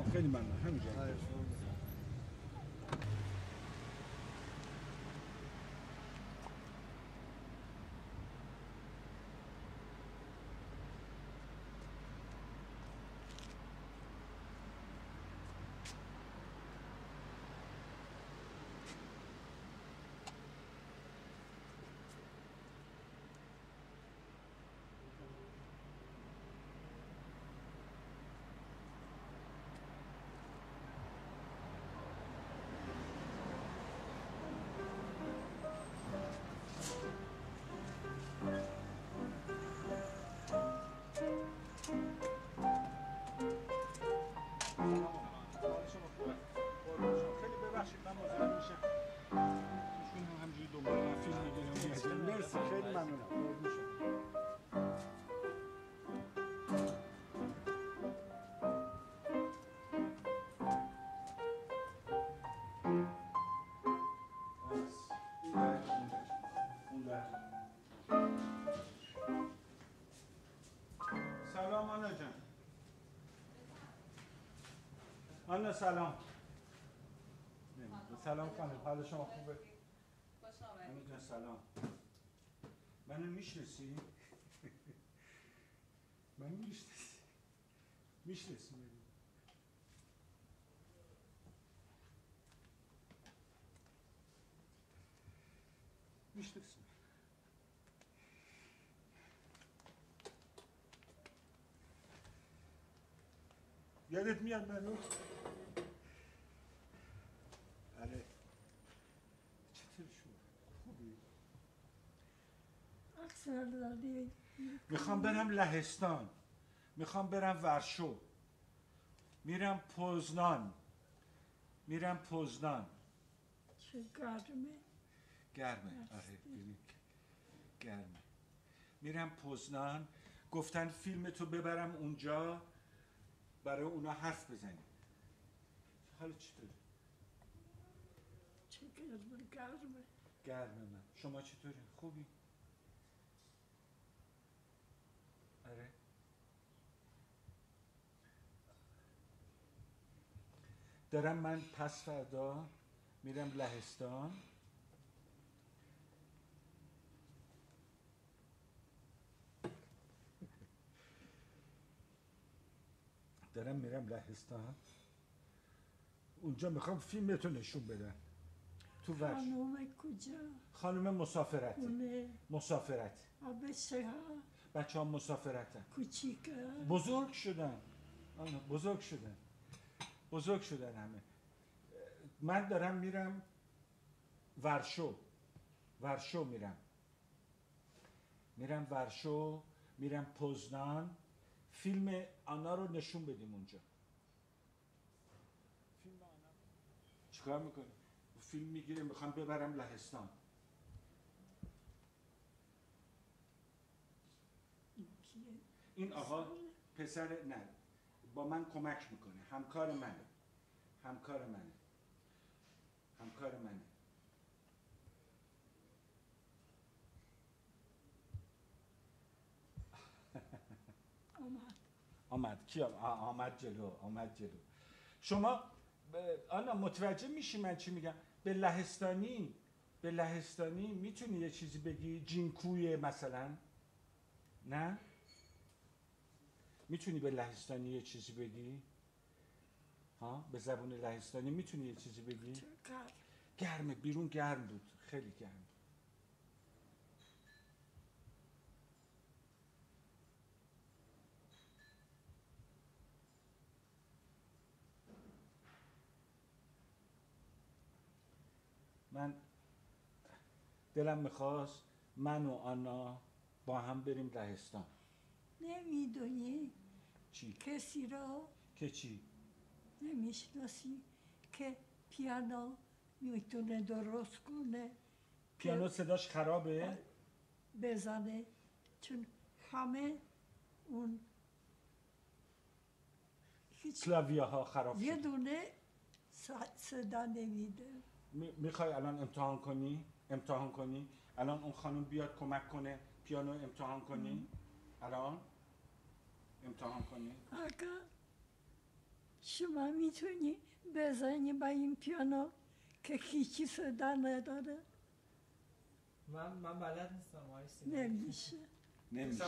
خیلی ممنون همینجا. مرسی خیلی ممنونم. سلام آنا جان. آنا سلام. سلام خانم، حال شما خوبه؟ خوش آمدید. آنا جان سلام. منو میشناسی؟ منو میشناسی؟ میشناسی منو؟ میشناسی؟ یادت میاد منو؟ آره. چطور شو؟ خوبی؟ اکثر دادی. میخوام برم لهستان. میخوام برم ورشو. میرم پوزنان. چه گرمه. گرمه. آره ببین گرمه. میرم پوزنان. گفتن فیلم تو ببرم اونجا برای اونا حرف بزنیم. حالا چطوری؟ چه گرمه. گرمه من. شما چطوری؟ خوبی؟ آره. دارم من پس فردا میرم لهستان. میرم لهستان. اونجا میخوام فیلمتو نشون بدن. تو ورش. خانوم کجا؟ خانم مسافرت. اونه. مسافرت. بچه ها. بچه ها مسافرتن. کوچیکه. بزرگ شدن. آنها بزرگ شدن همه. من دارم میرم ورشو میرم ورشو، میرم پوزنان. فیلم آنا رو نشون بدیم اونجا. فیلم آنا چیکار میکنه؟ فیلم میگیره میخوام ببرم لهستان. این آقا پسر نه با من کمک میکنه. همکار منه. آمد کی آمد جلو. شما آنا متوجه میشی من چی میگم؟ به لهستانی میتونی یه چیزی بگی؟ جینکوی مثلا؟ نه؟ میتونی به لهستانی یه چیزی بگی؟ ها؟ به زبون لهستانی میتونی یه چیزی بگی؟ گرمه. بیرون گرم بود. خیلی گرم. من دلم میخواست من و آنا با هم بریم لهستان. نمیدونی چی؟ کسی را که چی؟ نمیشناسی که پیانو میتونه درست کنه. پیانو صداش خرابه؟ بزنه. چون همه اون کلاویه ها خراب شد. یه دونه صدا نمیده. میخوای الان امتحان کنی؟ الان اون خانم بیاد کمک کنه پیانو امتحان کنی؟ الان امتحان کنی؟ اگر شما میتونی بزنی با این پیانو که هیچی صدا نداره؟ من بلد نیستم آقای سینایی. نمیشه. نمیشه.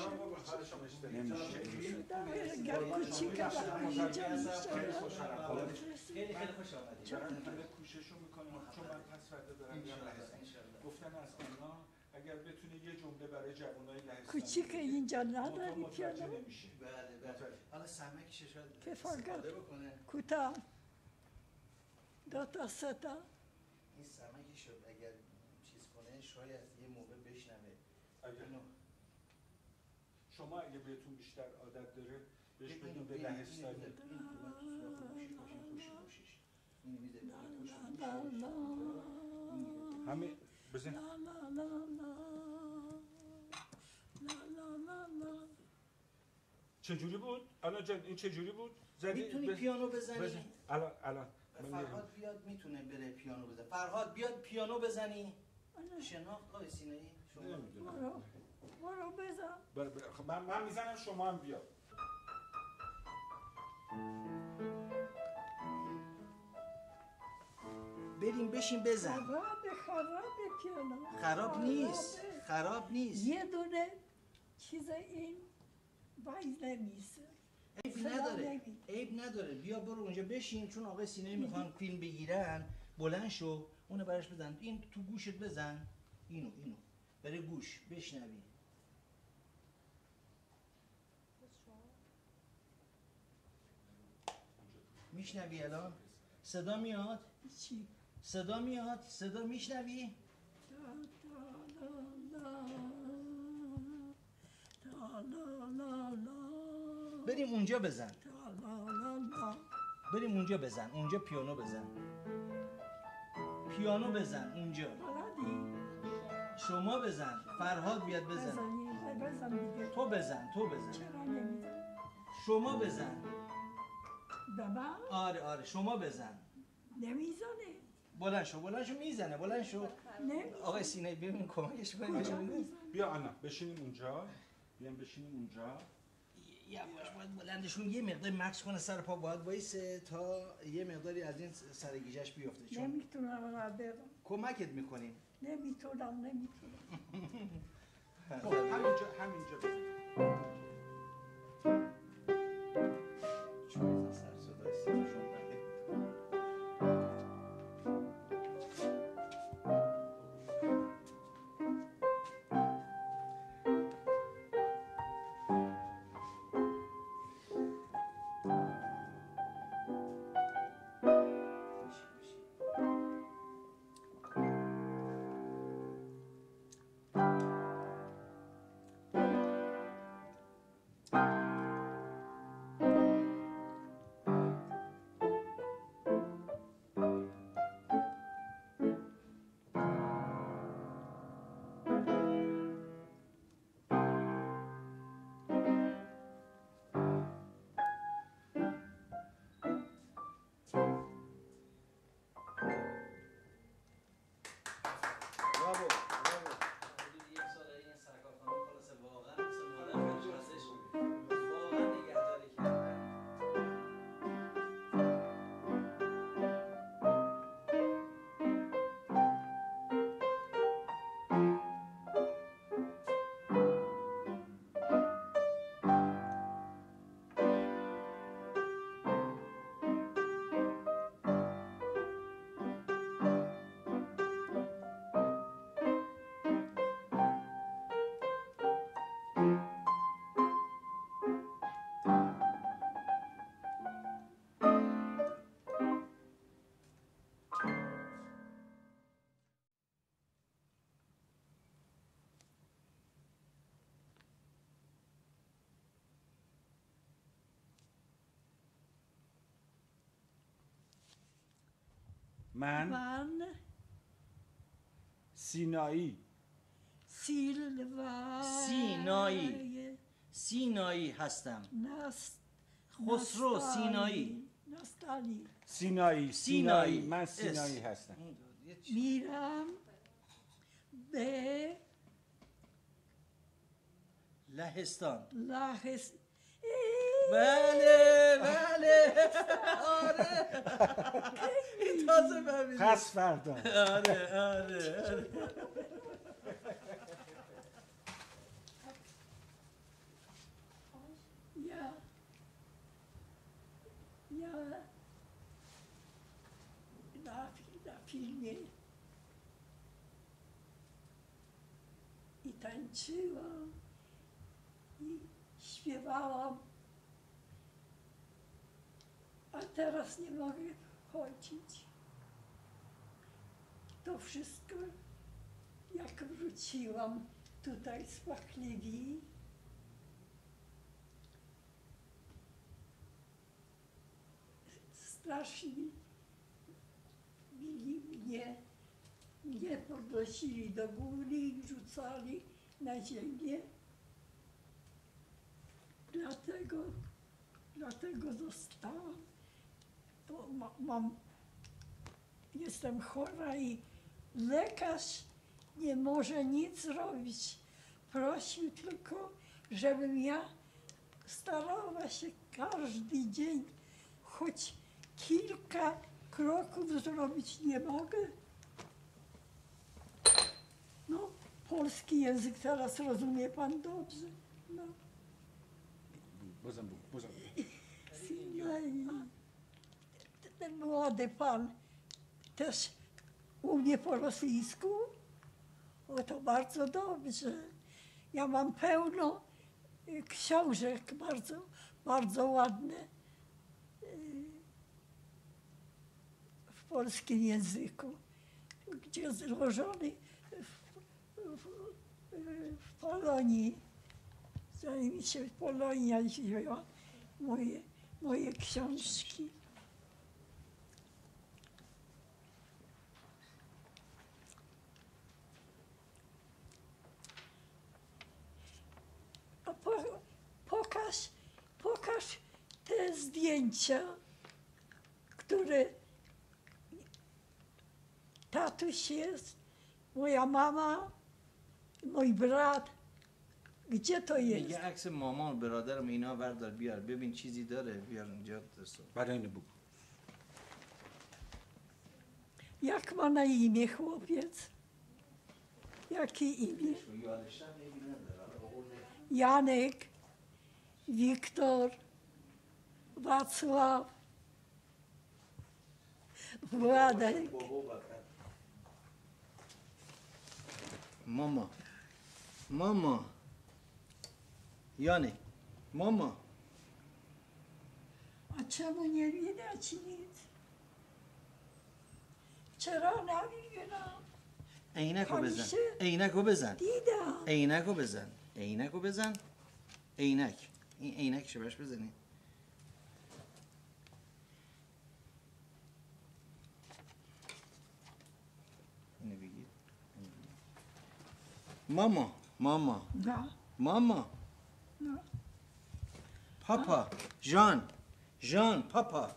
گر کوچیکه با اینجا میشه. خیلی خوش آمدید. همه کوششو میکنم چون من پس فردا دارم میرم لهستان. گفتن از آنها اگر بتونه یه جمله برای جوانای لهستان کوچیکه اینجا نداری پیانو؟ نمیشه. بله. حالا سمکش شاید کفایت بکنه. کوتاه 2 تا 3 تا. این سمکش اگر چیز کنه شاید یه موقع بشنوه. شما اگه بهتون بیشتر عادت داره بهش بگیم به لهستانی. همه بزن. چجوری بود؟ الان جان این چجوری بود؟ میتونی پیانو بزنی؟ الان فرهاد بیاد میتونه بره پیانو بزنه. فرهاد بیاد پیانو بزنی. شناخت آقای سینایی شما برو بزن. من میزنم شما هم بیا. بریم بشین بزن. خراب پیانو. خراب نیست. یه دونه چیز این وایز نمیشه. عیب نداره. بیا برو اونجا بشین چون آقای سینایی میخوان فیلم بگیرن. بلند شو اونو براش بزن. این تو گوشت بزن. اینو برای گوش بشنوی. میشنوی الان؟ صدا میاد؟ چی؟ صدا میشنوی؟ بریم اونجا بزن. اونجا پیانو بزن اونجا. شما بزن. فرهاد بیاد بزن. تو بزن. چرا نمیزن؟ شما بزن. بابا؟ آره شما بزن. نمیزنه. بلند شو میزنه. آقای سینایی ببین کمکش کنیم. بیا آنا بشینیم اونجا. یواش باید بلندشون یه مقدار مکس کنه سر پا باید وایسه تا یه مقداری از این سرگیجهش بیفته چون نمیتونم برم. کمکت میکنیم. نمیتونم. خب همینجا بزن. چون سر صدای سیمشون من سینایی هستم. خسرو سینایی من سینایی هستم. میرم به لهستان. بله پس فردا. آره. Ja na filmie i tańczyłam, i śpiewałam, a teraz nie mogę chodzić. To wszystko, jak wróciłam tutaj z Pachliwi, strasznie bili mnie podnosili do góry i wrzucali na ziemię. Dlatego zostałam. Bo jestem chora i lekarz nie może nic zrobić. Prosił tylko, żebym ja starała się każdy dzień choć kilka kroków zrobić. Nie mogę. No, polski język teraz rozumie pan dobrze. No. Ten młody pan też umie po rosyjsku? O, to bardzo dobrze. Ja mam pełno książek bardzo ładne w polskim języku, gdzie złożony w Polonii. Zanim się Polonia wzięła moje książki. A pokaż te zdjęcia, które tatuś jest, moja mama, mój brat. Gdzie to jest? میگه عکس مامان و برادرم اینا بردار بیار ببین چیزی داره بیار اینجا درست. برای اینو بگو. Jak ma na imię chłopiec? Jakie imię? Janek, Wiktor, Wacław, Władek. Mama. Janek, mama. A czemu nie widać nic? چرا نمیبینم؟ عینکو بزن. عینکو بزن. دیدم. عینکو بزن. عینکو بزن. عینک. این عینک شبش بزنی. اینو بگیر. ماما. نه. ماما. نه. پاپا. جان پاپا.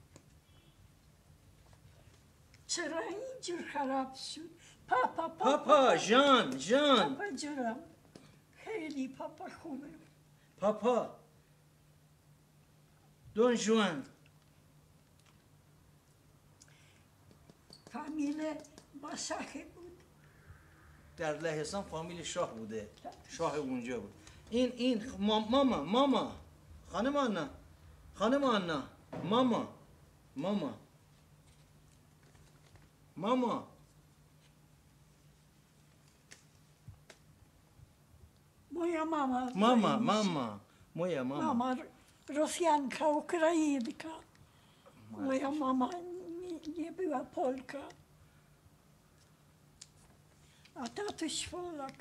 چرا اینجور خراب شد؟ پاپا پاپا جان پاپا جونم خیلی پاپا خوبه. پاپا دون جوان. فامیل ماساخه بود. در لهستان فامیل شاه بوده. شاه اونجا بود. این ماما خانم آنا ماما moja mama. Moja mama. Mama Rosjanka, Ukrainka. Moja mama nie była Polka. A tatuś Polak.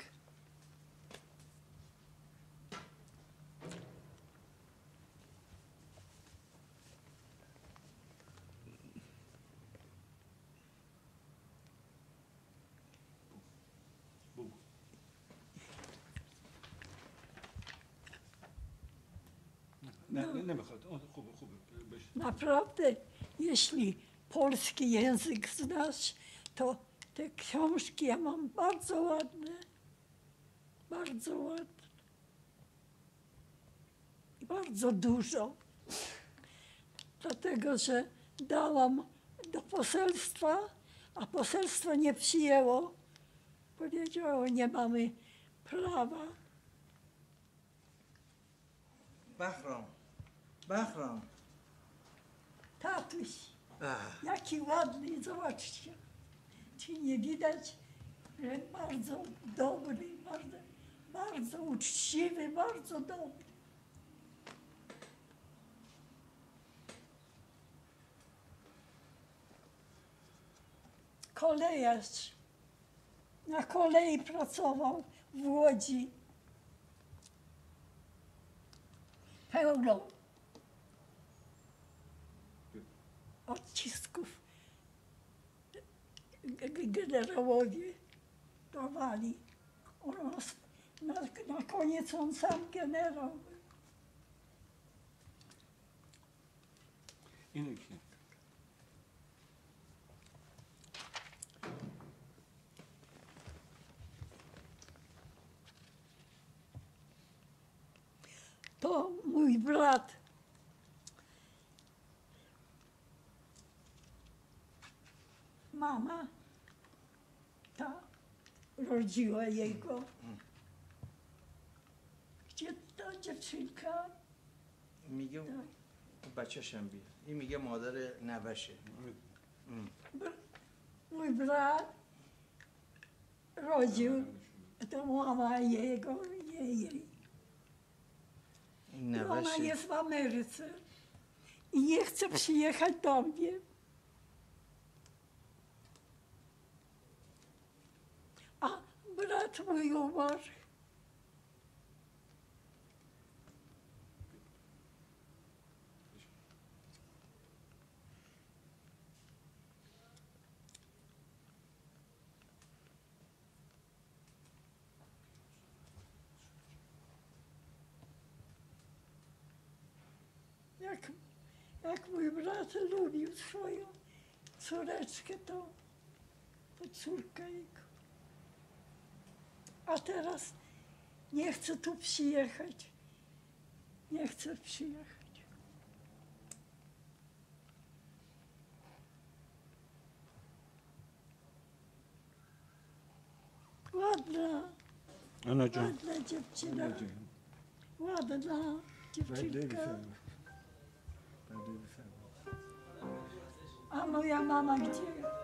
نمیخواد. خوبه بشه. Naprawdę, jeśli polski język znasz, to te książki ja mam bardzo ładne. Bardzo ładne. I bardzo dużo. Dlatego, że dałam do poselstwa A poselstwo nie przyjęło. Powiedziało, nie mamy prawa. Bahram. Tatuś, Ach, jaki ładny, zobaczcie. Czy nie widać, że bardzo dobry, bardzo uczciwy, bardzo dobry. Kolejarz. Na kolei pracował w Łodzi. Pełno odcisków generałowie dawali. Na koniec on sam generał był. Inekje. To mój brat. Mama, ta rodziła jego. Gdzie ta dziewczynka? میگه بچه‌شم بیا. این میگه مادر نوشه. Mój brat rodził, to mama jego, jej. این Ona نوشه. jest w Ameryce i nie chce przyjechać do mnie. A brat mój umarł. Jak mój brat lubił swoją córeczkę, to córka jego. A teraz nie chce tu przyjechać. Nie chce przyjechać. Ładna, Anacığım. ładna dziewczyna. Anacığım. Ładna Ben de dziewczynka. güzel. Ben de güzel. A moja mama gdzie?